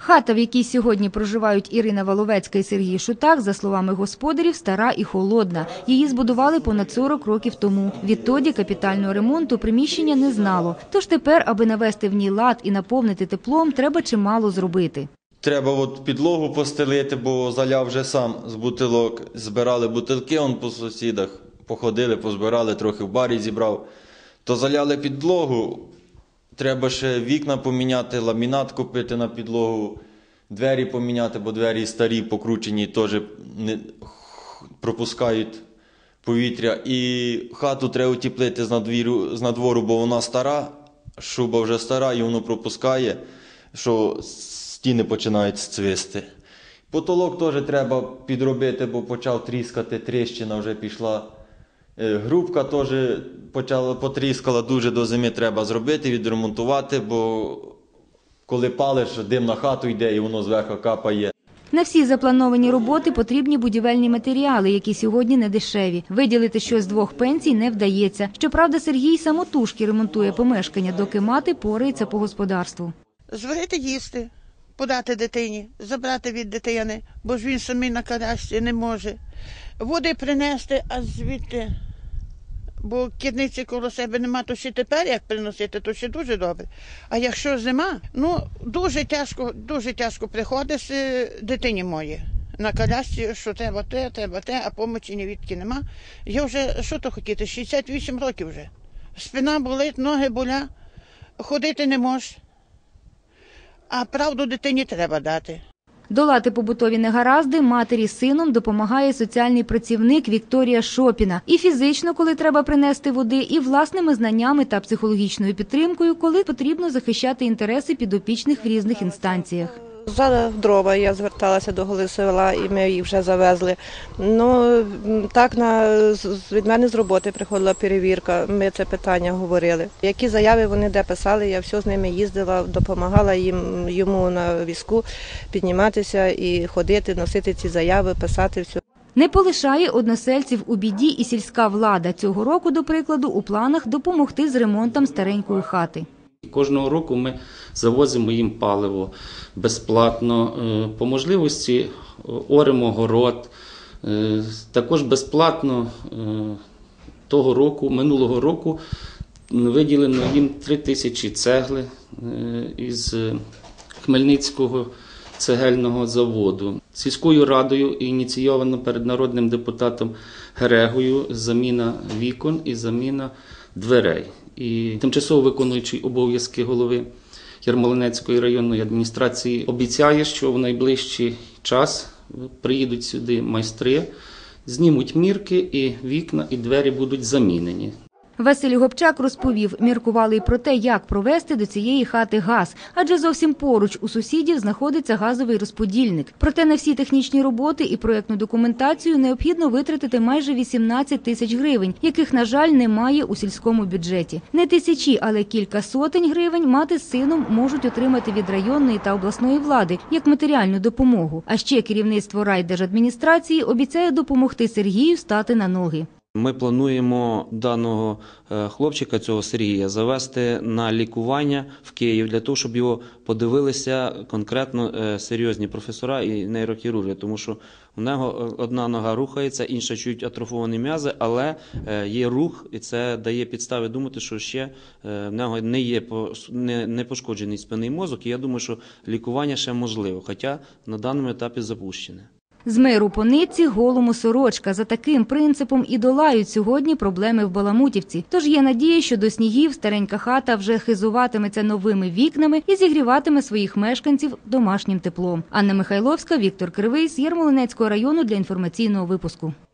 Хата, в якій сьогодні проживають Ірина Воловецька і Сергій Шутак, за словами господарів, стара і холодна. Її збудували понад 40 років тому. Відтоді капітального ремонту приміщення не знало. Тож тепер, аби навести в ній лад і наповнити теплом, треба чимало зробити. Треба підлогу постелити, бо заляв вже сам з бутилок. Збирали бутилки по сусідах, походили, позбирали, трохи в барі зібрав. То заляли підлогу. Треба ще вікна поміняти, ламінат купити на підлогу, двері поміняти, бо двері старі, покручені, теж не пропускають повітря. І хату треба утеплити з надвору, бо вона стара, шуба вже стара і воно пропускає, що стіни починають цвісти. Потолок теж треба підробити, бо почав тріскати, тріщина вже пішла. Грубка теж потріскала, дуже до зими треба зробити, відремонтувати, бо коли палиш, дим на хату йде і воно зверху капає. На всі заплановані роботи потрібні будівельні матеріали, які сьогодні не дешеві. Виділити щось з 2 пенсій не вдається. Щоправда, Сергій самотужки ремонтує помешкання, доки мати порається по господарству. Зварити їсти, подати дитині, забрати від дитини, бо ж він самий на колясці не може. Води принести, а звідти, бо керниці коло себе нема, то ще тепер як приносити, то ще дуже добре. А якщо зима, дуже тяжко приходиш дитині моїй на колясці, що треба те, а помочі ні відки нема. Я вже, що то хотіти, 68 років вже. Спина болить, ноги болять, ходити не можеш. А правду дитині треба дати. Долати побутові негаразди матері з сином допомагає соціальний працівник Вікторія Шопіна. І фізично, коли треба принести води, і власними знаннями та психологічною підтримкою, коли потрібно захищати інтереси підопічних в різних інстанціях. За дрова я зверталася до голови села, і ми їх вже завезли. Від мене з роботи приходила перевірка, ми це питання говорили. Які заяви вони де писали, я все з ними їздила, допомагала йому на візку підніматися і ходити, носити ці заяви, писати все. Не полишає односельців у біді і сільська влада. Цього року, до прикладу, у планах допомогти з ремонтом старенької хати. Кожного року ми завозимо їм паливо безплатно, по можливості оремо город. Також безплатно минулого року виділено їм 3000 цегли із Хмельницького цегельного заводу. Сільською радою ініційовано перед народним депутатом Герегою заміна вікон і заміна дверей. І тимчасово виконуючий обов'язки голови Ярмолинецької районної адміністрації обіцяє, що в найближчий час приїдуть сюди майстри, знімуть мірки і вікна, і двері будуть замінені. Василь Гопчак розповів, міркували й про те, як провести до цієї хати газ, адже зовсім поруч у сусідів знаходиться газовий розподільник. Проте на всі технічні роботи і проєктну документацію необхідно витратити майже 18 тисяч гривень, яких, на жаль, немає у сільському бюджеті. Не тисячі, але кілька сотень гривень мати з сином можуть отримати від районної та обласної влади, як матеріальну допомогу. А ще керівництво райдержадміністрації обіцяє допомогти Сергію стати на ноги. Ми плануємо даного хлопчика, цього Сергія, завести на лікування в Київ, для того, щоб його подивилися конкретно серйозні професора і нейрохірурги, тому що у нього одна нога рухається, інша чуть атрофовані м'язи, але є рух, і це дає підстави думати, що ще в нього не пошкоджений спинний мозок, і я думаю, що лікування ще можливо, хоча на даному етапі запущене. З миру по нитці, голому сорочка. За таким принципом і долають сьогодні проблеми в Баламутівці. Тож є надія, що до снігів старенька хата вже хизуватиметься новими вікнами і зігріватиме своїх мешканців домашнім теплом. Анна Михайловська, Віктор Кривий з Ярмолинецького району для інформаційного випуску.